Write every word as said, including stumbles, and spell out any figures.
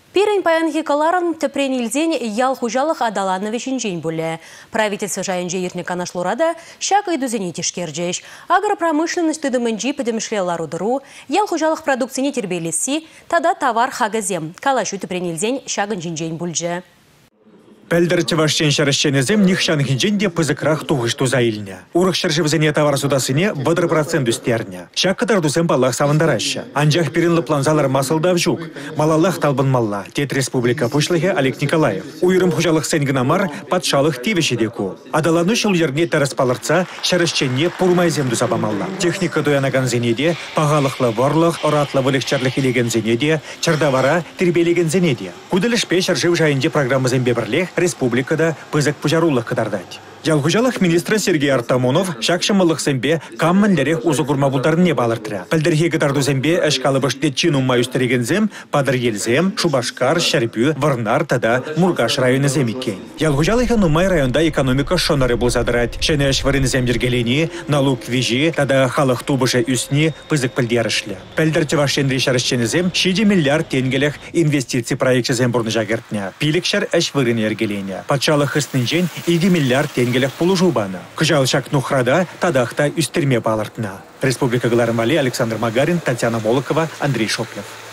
Пирен паян хикаларын тепрен илзен ял хужалық адалановичin жейн буле. Правительство жайын жейірне канашлурада шак идузене тишкерджеш. Агропромышленность тыдымынжи педемшлелар удыру, ял хужалық продукцияне тербелеси, тада товар хагазем. Калашу тепрен илзен шагын жейн бульже. Пәлдір чывашчен шарышченезем нихшан хинженде пызыкрах туғыш туза илне. Урық шаржывзене товар судасыне бадыр процент үстерне. Шак кадар дузем баллах савандараща. Анжах перенлы планзалар масылдав жук. Малаллах талбын малла. Тет республика пушлығы Олег Николаев. Уйрым хужалық сенгінамар патшалық тевешедеку. Адалану шыл ерне тараспалырца шарышченне пурмайзем дузаба малла. Техника дуянаган зенеде, пағалықлы варлық, оратлы вылықчарлық илеген зенеде, чардавара тербелеген зенеде. Кудылышпе шаржыв жайынде программы зембебірлех республикада пызык пужарулық кыдардать. Ялгужалық министрі Сергей Артамонов шакшымылық сэмбе камманлерек узы курмабулдарын балыртыра. Пәлдірге кыдарду сэмбе әшкалыбышты чинумма үстерегензем, падыр елзем, Шубашкар, Шәрпю, Варнар, тада Мургаш районы земекен. Ялгужалық нумай районда экономика шонары бұлзадырать. Шәне әшварын земдергелени, налуг вижи, тада халық тубышы үсні пызык пілдерішлі. Пәлдір чывашен решарышченезем шиде миллиард тенгелек инвестиции проекты зембурны жагертня. Пилікшар әшварын ергелене. Патшалық хыстынжен иги миллиард тенгелек Гелек полужубана. Кыжал шак нухрада тадахта үстерме балартна. Республика Галармали, Александр Магарин, Татьяна Молокова, Андрей Шоплев.